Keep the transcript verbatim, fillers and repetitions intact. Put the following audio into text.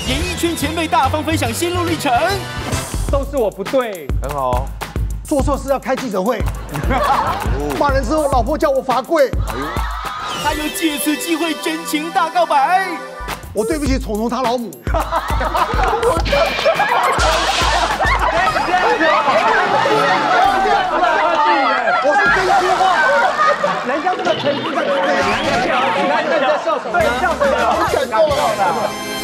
演艺圈前辈大方分享心路历程， 都是我不对， 很好。 做错事要开记者会，骂人之后，老婆叫我罚跪。 还有借此机会真情大告白。 我对不起虫虫他老母。我是真心话。 人家这个诚心在对，你看你在笑什么？对，笑什么？ 我感动了。